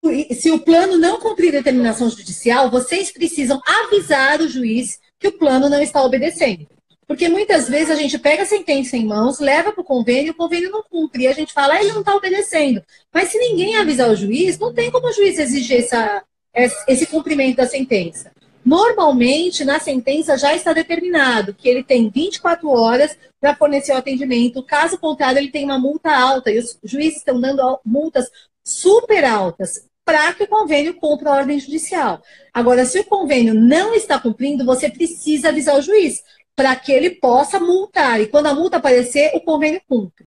se o plano não cumprir determinação judicial, vocês precisam avisar o juiz que o plano não está obedecendo. Porque muitas vezes a gente pega a sentença em mãos, leva para o convênio não cumpre. E a gente fala, ele não está obedecendo. Mas se ninguém avisar o juiz, não tem como o juiz exigir esse cumprimento da sentença. Normalmente, na sentença já está determinado que ele tem 24 horas para fornecer o atendimento. Caso contrário, ele tem uma multa alta. E os juízes estão dando multas super altas para que o convênio cumpra a ordem judicial. Agora, se o convênio não está cumprindo, você precisa avisar o juiz para que ele possa multar. E quando a multa aparecer, o convênio cumpre.